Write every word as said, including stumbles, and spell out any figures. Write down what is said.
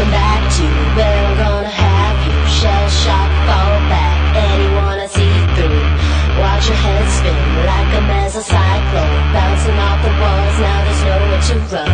come back to where I'm gonna have you. Shell shock, fall back, anyone I see through. Watch your head spin like a mesocyclone, bouncing off the walls, now there's nowhere to run.